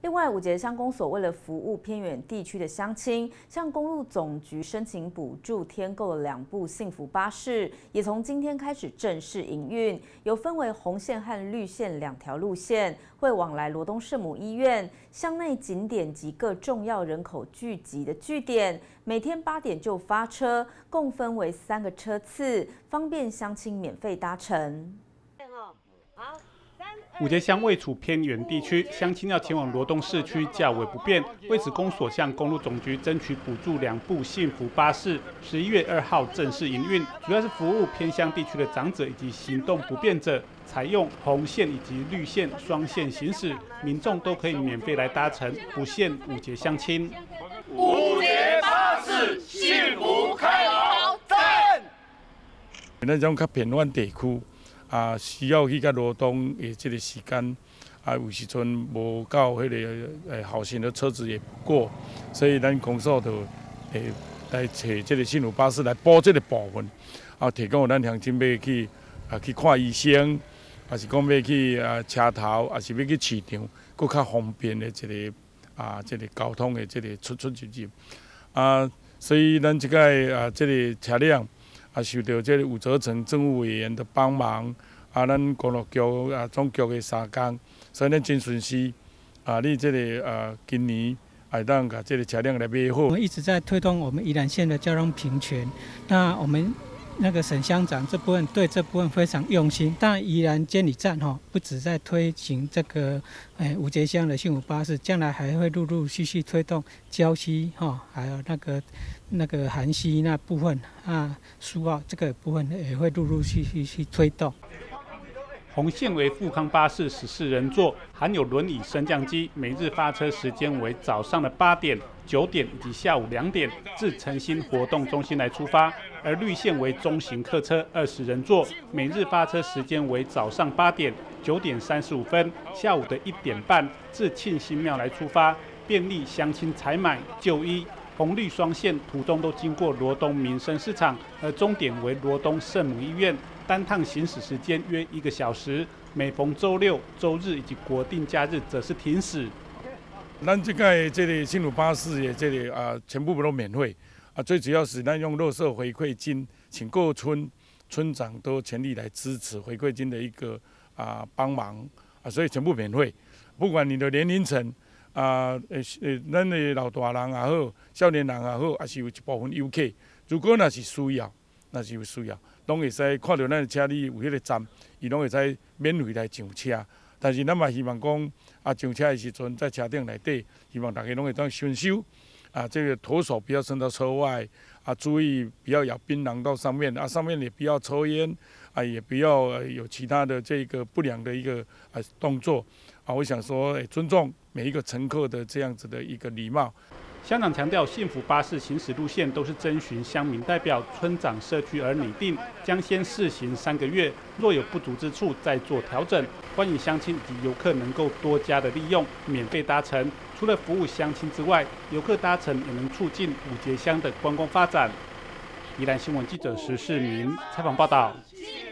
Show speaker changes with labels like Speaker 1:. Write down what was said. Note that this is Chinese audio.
Speaker 1: 另外，五节乡公所为了服务偏远地区的乡亲，向公路总局申请补助，添购了2部幸福巴士，也从今天开始正式营运。有分为红线和绿线2条路线，会往来罗东圣母医院、乡内景点及各重要人口聚集的据点。每天8点就发车，共分为3个车次，方便乡亲免费搭乘。
Speaker 2: 五节乡位处偏远地区，乡亲要前往罗东市区较为不便。为此，公所向公路总局争取补助2部幸福巴士，11月2号正式营运，主要是服务偏乡地区的长者以及行动不便者，采用红线以及绿线双线行驶，民众都可以免费来搭乘，不限五节乡亲。
Speaker 3: 五节巴士幸福开劳赞。
Speaker 4: 咱种较偏远地区。需要去到罗东的这个时间，有时阵无到迄个好行的车子也不过，所以咱公所就来找这个幸福巴士来补这个部分，提供咱乡亲要去去看医生，还是讲要去车头，还是要去市场，更较方便的这个交通的这个出入。所以咱这个这个车辆。受到这个武则成政务委员的帮忙，咱公路局总局的3工，所以咱真顺势。你这个今年会当把这个车辆来买好。
Speaker 5: 我们一直在推动我们宜兰县的交通平权，那我们那个沈乡长这部分对这部分非常用心。当然，宜兰监理站不止在推行这个五节乡的幸福巴士，将来还会陆陆续续推动礁溪还有那个涵溪那部分苏澳这个部分也会陆陆续续去推动。
Speaker 2: 红线为富康巴士14人座，含有轮椅升降机，每日发车时间为早上的8点、9点以及下午2点，至诚心活动中心来出发。而绿线为中型客车20人座，每日发车时间为早上8点、9点35分、下午的1点半，至庆新庙来出发，便利乡亲采买、就医。红绿双线途中都经过罗东民生市场，而终点为罗东圣母医院。单趟行驶时间约1个小时，每逢周六、周日以及国定假日则是停驶。
Speaker 4: 咱这个幸福巴士的这个全部都免费最主要是咱用垃圾回馈金，请各村长都全力来支持回馈金的一个帮忙所以全部免费，不管你的年龄层。咱的老大人也好，少年人也好，也是有一部分游客。如果那是需要，拢会使看到咱的车里有迄个站，伊拢会使免费来上车。但是咱嘛希望讲，上车的时阵在车顶内底，希望大家拢会当遵守这个脱手不要伸到车外注意不要咬槟榔到上面上面也不要抽烟也不要有其他的这个不良的一个动作我想说尊重每一个乘客的这样子的一个礼貌。
Speaker 2: 乡长强调，幸福巴士行驶路线都是征询乡民代表、村长、社区而拟定，将先试行3个月，若有不足之处再做调整。欢迎乡亲以及游客能够多加的利用，免费搭乘。除了服务乡亲之外，游客搭乘也能促进五节乡的观光发展。宜兰新闻记者石世明采访报道。